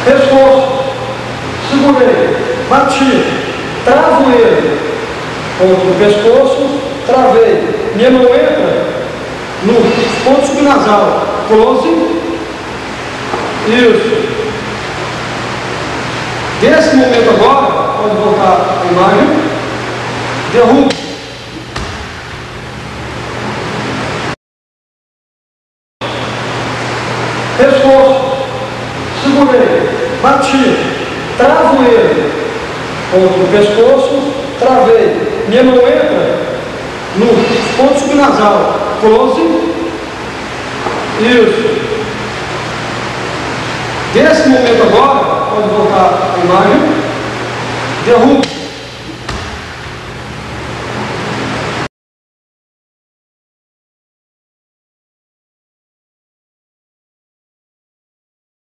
pescoço, segurei, bati, travo ele contra o pescoço, travei, minha mão entra no ponto subnasal, close, isso. Nesse momento agora, pode voltar a imagem, derrubo. Pescoço, segurei, bati, travo ele contra o pescoço, travei, minha mão entra no ponto subnasal, close, isso. Nesse momento agora, pode voltar a imagem, derrubo.